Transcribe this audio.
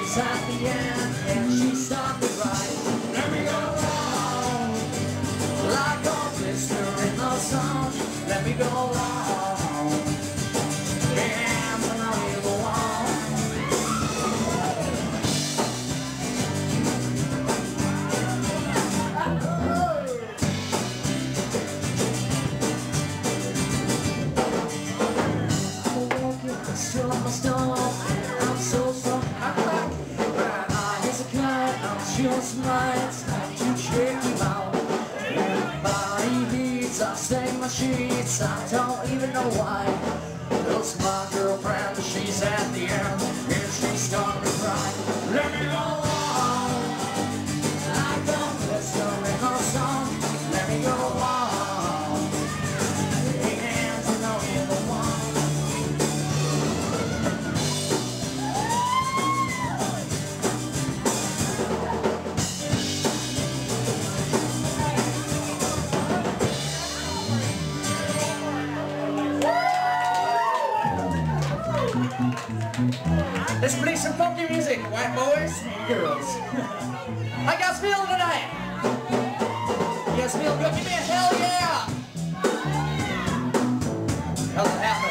she's at the end, and she stopped me right. Let me go on, like a blister in the sun. Let me go on, and when I will go on. I'm walking, still on my stomach. I'm so strong, I'm back. Right eye is a cut, I'm just lights to check you out. Body beats, I stain my sheets, I don't even know why. Cause my girlfriend, she's at the end, and she's starting to cry. Let me go on, like a blister in her song. Let me go on, and you know you're the one. Let's play some funky music, white boys and girls. How you guys feeling tonight? You guys feel good? Give me a hell yeah! How's it happening?